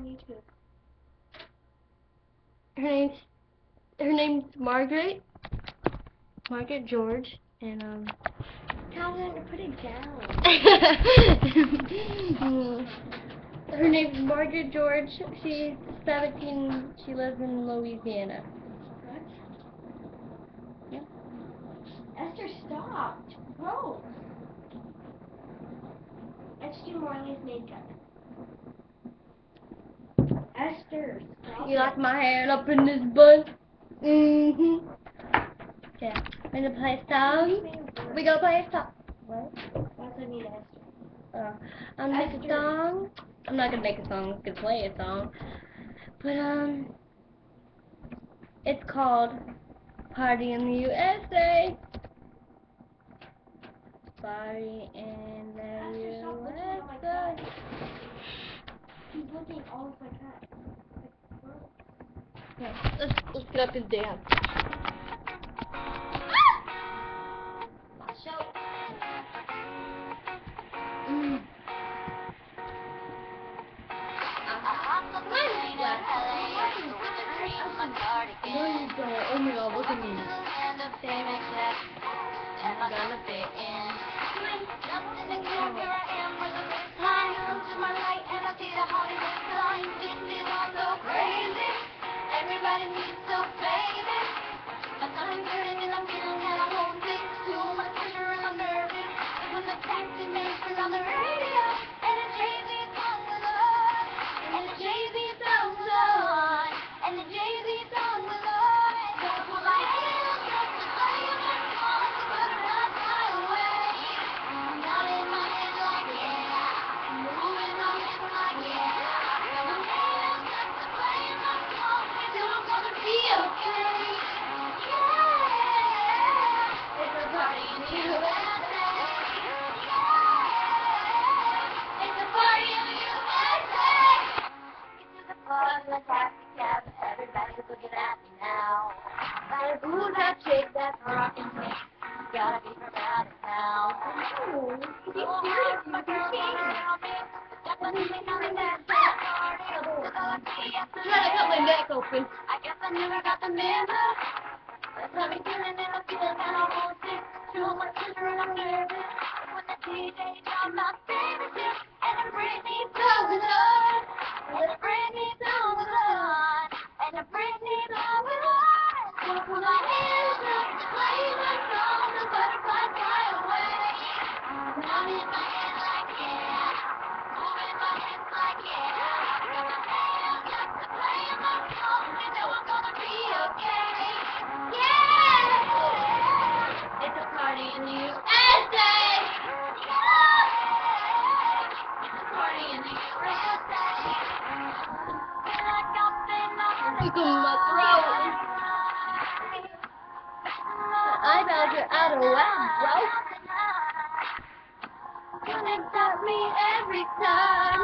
YouTube? Her name's Margaret George, and Tell them to put it down. her name's Margaret George. She's 17. She lives in Louisiana. What? Yeah. Esther, stop. Gross. Let's do Marley's makeup. Esther, stop. You like my hair up in this bun? Mm-hmm. Yeah. We're gonna play a song. We gonna play a song. What? That's what I need, Esther. I'm gonna make a song. I'm not gonna make a song. I'm gonna play a song. But it's called "Party in the USA." Party in the Esther, stop looking at my USA. cat. He's looking all of my cat. Yeah, let's get up and dance. So, No, you don't. Oh my God, look at me. I'm gonna fit in. Everybody needs so famous. I'm turning and I'm feeling kinda homesick. Too much pressure and I'm nervous. When the taxi maker's on the radio and the Jay-Z song was on, and the Jay-Z song was on, and the Jay-Z song was on. So I put my hands up to play my song, but I'm not far away. I'm nodding my head like yeah, I'm moving my hips like yeah. Got my hands up to play my song, and I'm gonna be okay. Everybody's looking at me now. Like, who's that chick that's rockin' me? Gotta be from out of town. Oh, my girl around me. Definitely nothing that party. Try to cut my neck open. I guess I never got the memo. That's how me feeling and I'm feeling kinda homesick. Too much pressure and I'm nervous. When the DJ dropped my favorite tune and the Britney song was on, and the Britney song was on, and the Britney song was on. So I put my hands up to play my song, the butterflies fly away. I'm nodding my head like yeah, moving my hips like yeah. Got my hands up to play my song, you know I'm gonna be okay. Yeah, it's a party in the USA. It's a party in the USA. Feel like I've been on Look at my throat. My eyebrows are out of whack, bro. Gonna stop me every time.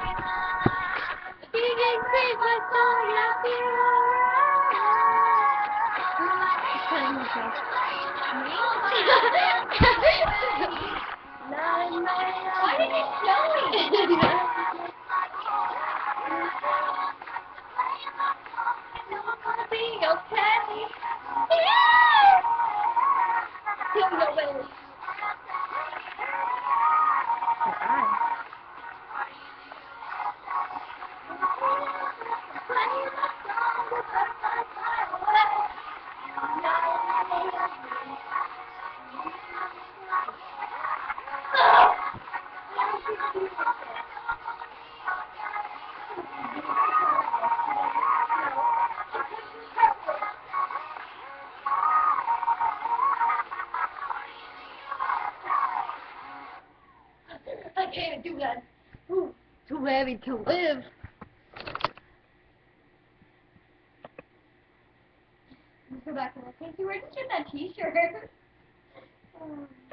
DJ plays my song and I feel alright. Why did it show me? I'm gonna be okay. Yeah! Kill your baby. I can't do that. Ooh, too heavy to live. Let's go back to that. Casey, where did you get that t-shirt?